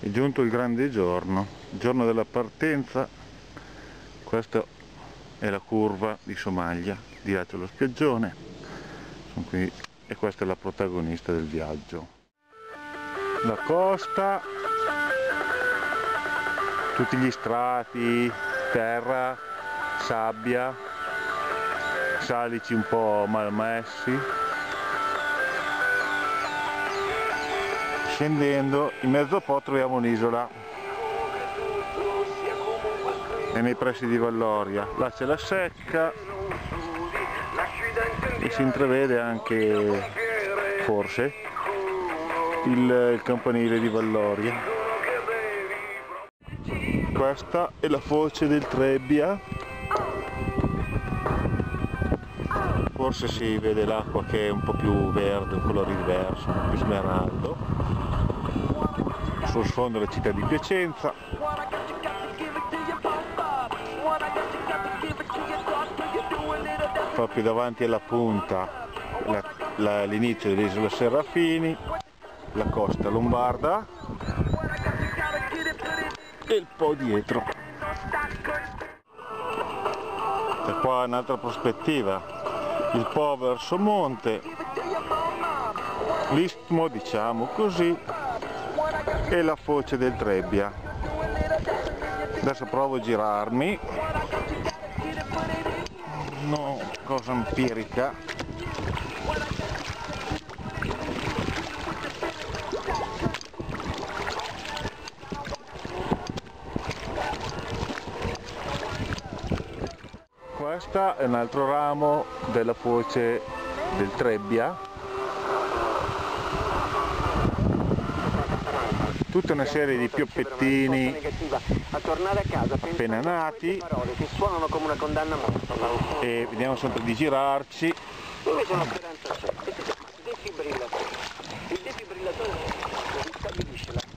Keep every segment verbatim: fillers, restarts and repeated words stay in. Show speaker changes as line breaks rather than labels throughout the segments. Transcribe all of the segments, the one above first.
È giunto il grande giorno, il giorno della partenza. Questa è la curva di Somaglia, di là c'è lo spiaggione. Sono qui, e questa è la protagonista del viaggio. La costa, tutti gli strati, terra, sabbia, salici un po' malmessi. Scendendo, in mezzo a po' troviamo un'isola, è nei pressi di Valloria. Là c'è la secca e si intravede anche, forse, il, il campanile di Valloria. Questa è la foce del Trebbia, forse si vede l'acqua che è un po' più verde, un colore diverso, un po' più smeraldo. Sul sfondo la città di Piacenza. Proprio davanti alla punta l'inizio dell'isola Serafini, la costa lombarda e il Po dietro. E qua un'altra prospettiva, il Po verso monte, l'istmo, diciamo così, e la foce del Trebbia. Adesso provo a girarmi, no, cosa empirica. Questa è un altro ramo della foce del Trebbia. Tutta una serie di pioppettini appena nati, e vediamo sempre di girarci.
Invece una speranza c'è, e si chiama defibrillatore. Il defibrillatore stabilisce la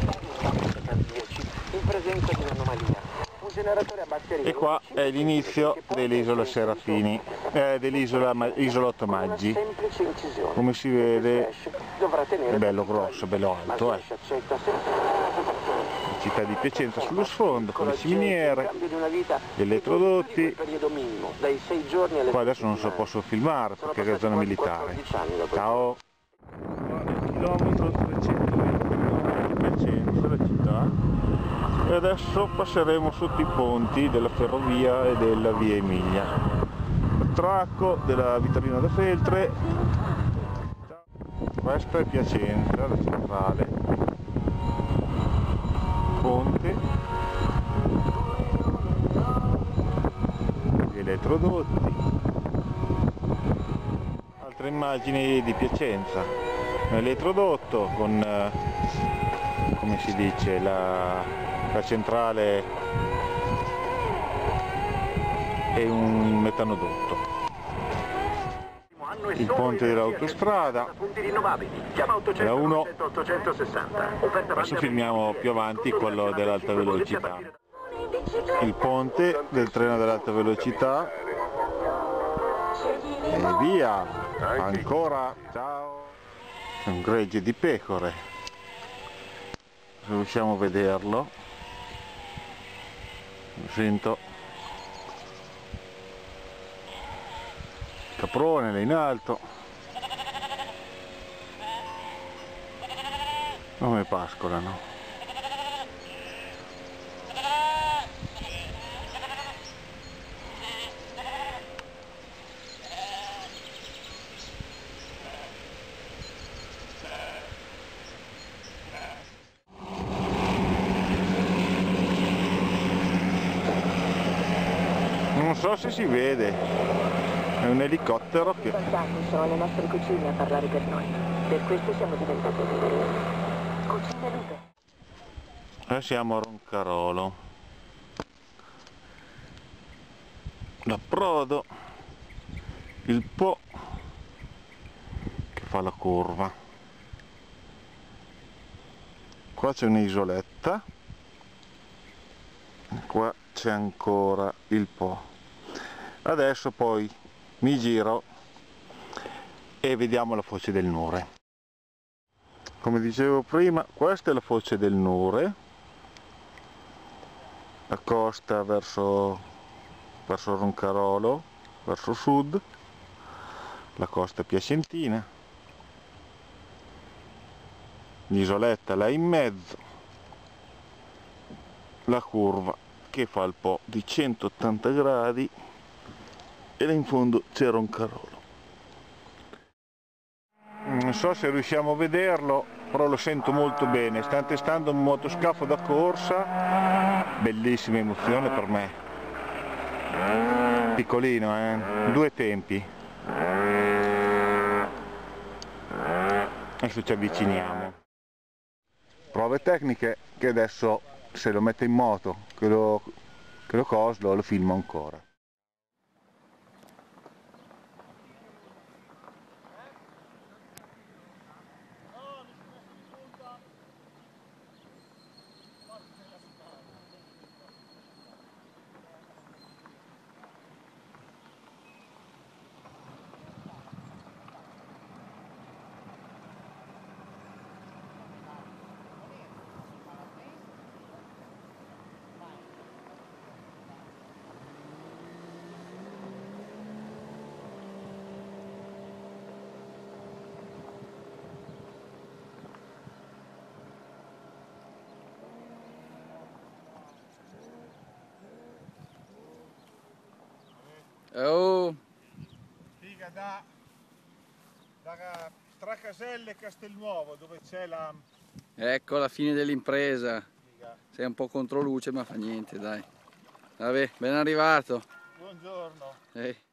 in presenza di un'anomalia. Un generatore a batteria.
E qua è l'inizio dell'isola Serafini, eh, dell'isola Isolotto Maggi. Come si vede è bello grosso, bello alto, eh. La città di Piacenza sullo sfondo, con le ciminiere, gli elettrodotti. Qua adesso non so, posso filmare perché è zona militare. Ciao! Chilometro trecentoventi di Piacenza, la città. E adesso passeremo sotto i ponti della ferrovia e della via Emilia. Attracco della Vittorino da Feltre. Questa è Piacenza, la centrale. Ponte. Gli elettrodotti. Altre immagini di Piacenza. Un elettrodotto con, come si dice, la... la centrale e un metanodotto. Il ponte dell'autostrada, la uno. Adesso filmiamo più avanti quello dell'alta velocità. Il ponte del treno dell'alta velocità. E via! Ancora! Ciao! C'è un gregge di pecore. Se riusciamo a vederlo. Sento caprone là in alto, come pascolano. Non so se si vede, è un elicottero che...
Sono le nostre cucine a parlare per noi, per questo siamo diventate cucine lupe.
Noi siamo a Roncarolo, l'approdo, il Po che fa la curva. Qua c'è un'isoletta, qua c'è ancora il Po. Adesso poi mi giro e vediamo la foce del Nure. Come dicevo prima, questa è la foce del Nure, la costa verso, verso Roncarolo, verso sud, la costa piacentina, l'isoletta là in mezzo, la curva che fa il po' di centottanta gradi e là in fondo c'è Roncarolo. Non so se riusciamo a vederlo, però lo sento molto bene. Stanno testando un motoscafo da corsa, bellissima emozione per me. Piccolino, eh? Due tempi. Adesso ci avviciniamo. Prove tecniche che adesso, se lo mette in moto, che lo, che lo coslo, lo filmo ancora.
Oh!
Figa da, da Tracaselle e Castelnuovo, dove c'è la...
Ecco la fine dell'impresa. Sei un po' contro luce, ma fa niente, dai. Vabbè, ben arrivato.
Buongiorno.
Eh.